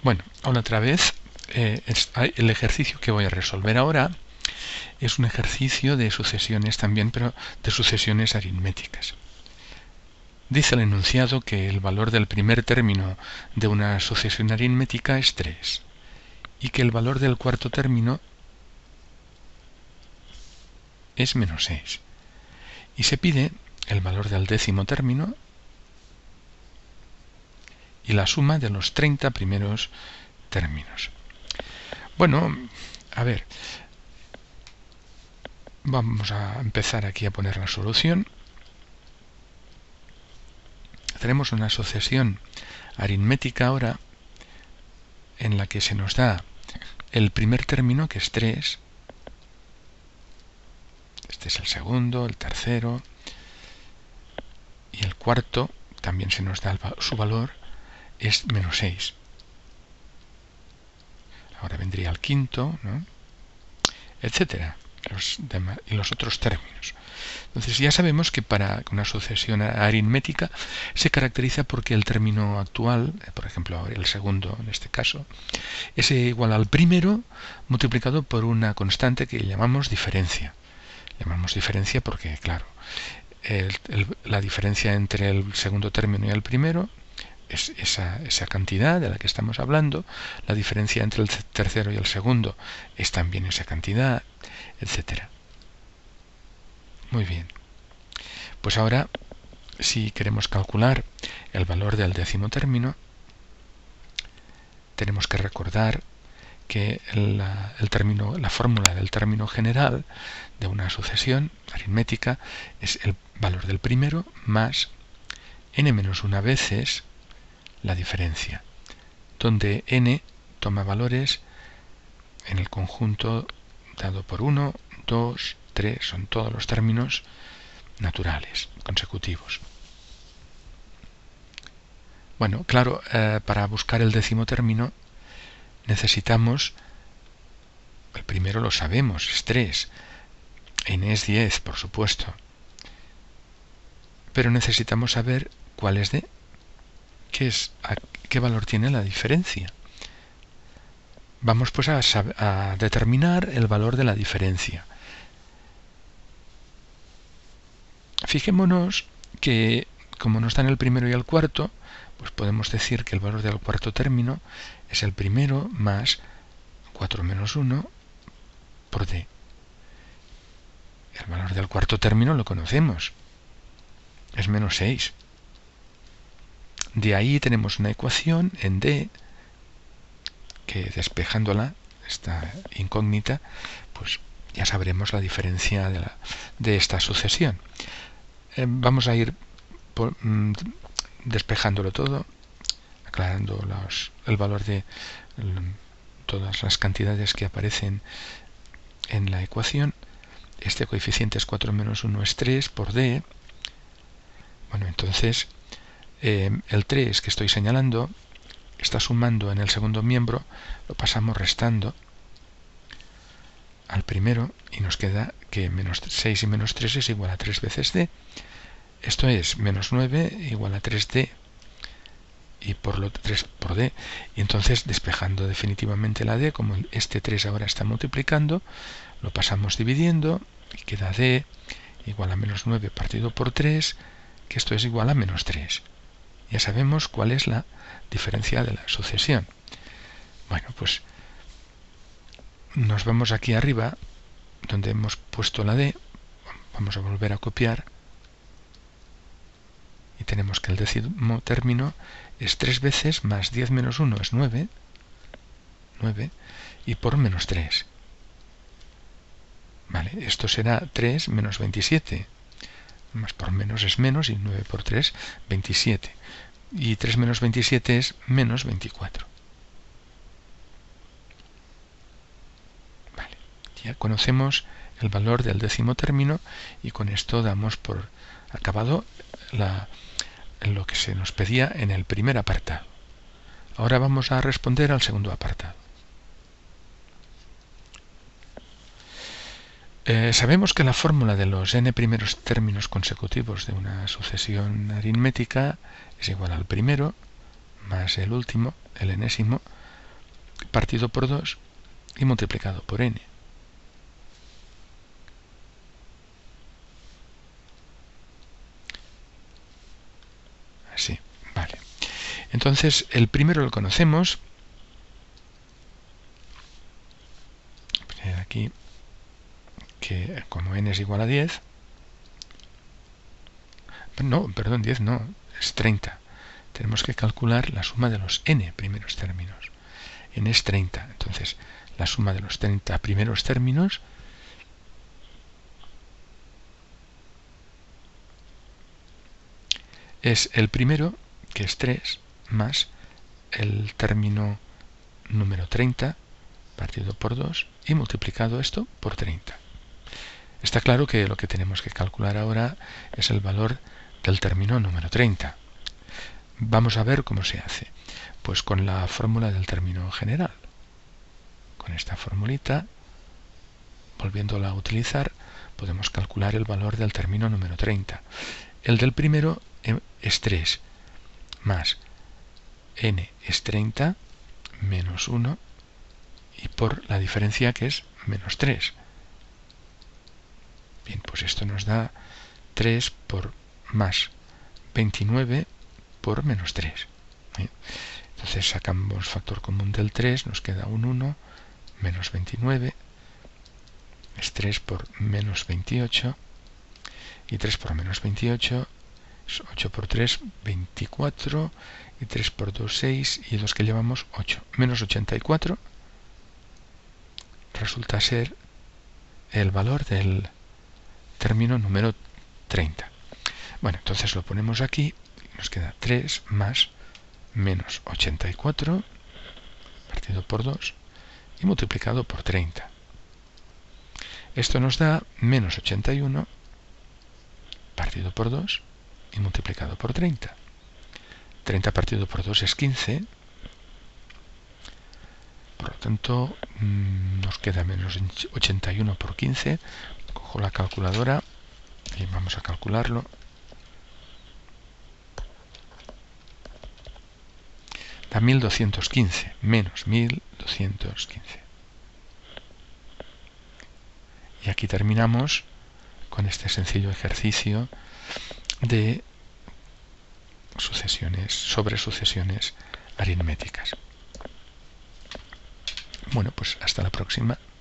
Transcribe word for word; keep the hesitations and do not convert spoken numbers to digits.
Bueno, hola otra vez. Eh, es, el ejercicio que voy a resolver ahora es un ejercicio de sucesiones también, pero de sucesiones aritméticas. Dice el enunciado que el valor del primer término de una sucesión aritmética es tres y que el valor del cuarto término es menos seis. Y se pide el valor del décimo término y la suma de los treinta primeros términos. Bueno, a ver, vamos a empezar aquí a poner la solución. Tenemos una sucesión aritmética ahora en la que se nos da el primer término, que es tres. Este es el segundo, el tercero. Y el cuarto, también se nos da su valor, es menos seis. Ahora vendría el quinto, ¿no? Etcétera. Los demás, y los otros términos. Entonces ya sabemos que para una sucesión aritmética se caracteriza porque el término actual, por ejemplo el segundo en este caso, es igual al primero multiplicado por una constante que llamamos diferencia. Llamamos diferencia porque, claro, el, el, la diferencia entre el segundo término y el primero es esa, esa cantidad de la que estamos hablando. La diferencia entre el tercero y el segundo es también esa cantidad, etcétera. Muy bien. Pues ahora, si queremos calcular el valor del décimo término, tenemos que recordar que la, el término, la fórmula del término general de una sucesión aritmética es el valor del primero más n menos una veces la diferencia, donde n toma valores en el conjunto dado por uno, dos, tres, son todos los términos naturales, consecutivos. Bueno, claro, eh, para buscar el décimo término necesitamos, el primero lo sabemos, es tres, n es diez, por supuesto, pero necesitamos saber cuál es d, qué es, a, qué valor tiene la diferencia. Vamos pues a, a determinar el valor de la diferencia. Fijémonos que, como nos dan el primero y el cuarto, pues podemos decir que el valor del cuarto término es el primero más cuatro menos uno por d. El valor del cuarto término lo conocemos, es menos seis. De ahí tenemos una ecuación en d que, despejándola, esta incógnita, pues ya sabremos la diferencia de, la, de esta sucesión. Eh, vamos a ir por, mm, despejándolo todo, aclarando los, el valor de el, todas las cantidades que aparecen en la ecuación. Este coeficiente es cuatro menos uno es tres por d. Bueno, entonces eh, el tres que estoy señalando está sumando en el segundo miembro, lo pasamos restando al primero y nos queda que menos seis y menos tres es igual a tres veces d. Esto es menos nueve igual a tres d y por lo tres por d. Y entonces, despejando definitivamente la d, como este tres ahora está multiplicando, lo pasamos dividiendo y queda d igual a menos nueve partido por tres, que esto es igual a menos tres. Ya sabemos cuál es la diferencia de la sucesión. Bueno, pues nos vamos aquí arriba, donde hemos puesto la d, vamos a volver a copiar, y tenemos que el décimo término es tres veces más diez menos uno es nueve, nueve, y por menos tres. Vale, esto será tres menos veintisiete. Más por menos es menos, y nueve por tres, veintisiete. Y tres menos veintisiete es menos veinticuatro. Vale, ya conocemos el valor del décimo término y con esto damos por acabado la, lo que se nos pedía en el primer apartado. Ahora vamos a responder al segundo apartado. Eh, sabemos que la fórmula de los n primeros términos consecutivos de una sucesión aritmética es igual al primero más el último, el enésimo, partido por dos y multiplicado por n. Así, vale. Entonces, el primero lo conocemos. Aquí, que como n es igual a diez, no, perdón, diez no, es treinta. Tenemos que calcular la suma de los n primeros términos. N es treinta, entonces la suma de los treinta primeros términos es el primero, que es tres, más el término número treinta, partido por dos, y multiplicado esto por treinta. Está claro que lo que tenemos que calcular ahora es el valor del término número treinta. Vamos a ver cómo se hace. Pues con la fórmula del término general. Con esta formulita, volviéndola a utilizar, podemos calcular el valor del término número treinta. El del primero es tres, más n es treinta, menos uno, y por la diferencia que es menos tres. Bien, pues esto nos da tres por más veintinueve por menos tres. Bien, entonces sacamos factor común del tres, nos queda un uno, menos veintinueve, es tres por menos veintiocho, y tres por menos veintiocho es ocho por tres, veinticuatro, y tres por dos, seis, y los que llevamos ocho. Menos ochenta y cuatro resulta ser el valor del término número treinta. Bueno, entonces lo ponemos aquí, y nos queda tres más menos ochenta y cuatro, partido por dos, y multiplicado por treinta. Esto nos da menos ochenta y uno, partido por dos, y multiplicado por treinta. treinta partido por dos es quince, por lo tanto nos queda menos ochenta y uno por quince. Cojo la calculadora y vamos a calcularlo. Da mil doscientos quince, menos mil doscientos quince. Y aquí terminamos con este sencillo ejercicio de sucesiones, sobre sucesiones aritméticas. Bueno, pues hasta la próxima.